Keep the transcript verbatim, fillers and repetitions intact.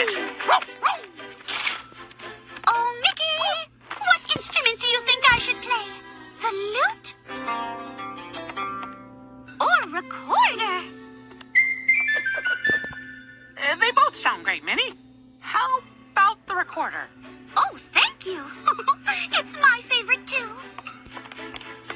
it. Oh, Mickey! What instrument do you think I should play? The lute? Or recorder? Uh, they both sound great, Minnie. How about the recorder? Oh, thank you.